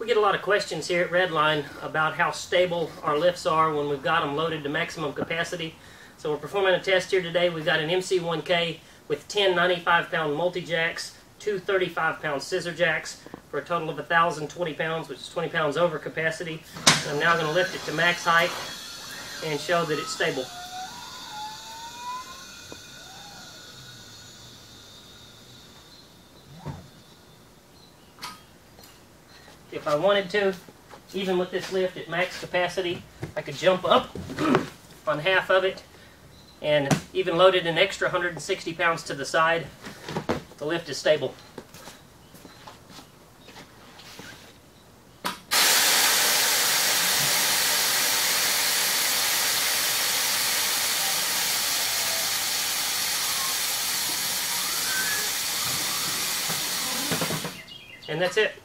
We get a lot of questions here at Redline about how stable our lifts are when we've got them loaded to maximum capacity. So we're performing a test here today. We've got an MC1K with 10 95-pound multi-jacks, 2 35-pound scissor jacks for a total of 1,020 pounds, which is 20 pounds over capacity. And I'm now going to lift it to max height and show that it's stable. If I wanted to, even with this lift at max capacity, I could jump up on half of it and even load it an extra 160 pounds to the side. The lift is stable. And that's it.